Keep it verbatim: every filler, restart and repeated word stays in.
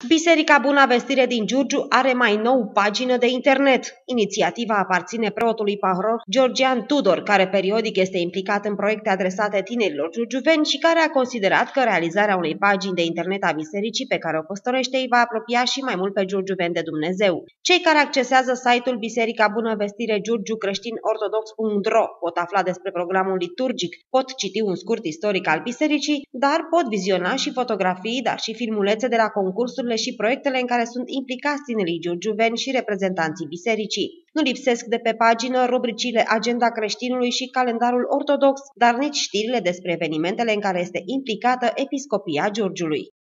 Biserica Buna Vestire din Giurgiu are mai nou pagină de internet. Inițiativa aparține preotului pahor Georgian Tudor, care periodic este implicat în proiecte adresate tinerilor giurgiuveni și care a considerat că realizarea unei pagini de internet a bisericii pe care o păstorește îi va apropia și mai mult pe giurgiuveni de Dumnezeu. Cei care accesează site-ul Biserica Bună Vestire Giurgiu Creștin Ortodox punct ro pot afla despre programul liturgic, pot citi un scurt istoric al bisericii, dar pot viziona și fotografii, dar și filmulețe de la concursurile și proiectele în care sunt implicați tinerii giurgiuveni și reprezentanții bisericii. Nu lipsesc de pe pagină rubricile Agenda creștinului și Calendarul ortodox, dar nici știrile despre evenimentele în care este implicată Episcopia Giurgiului.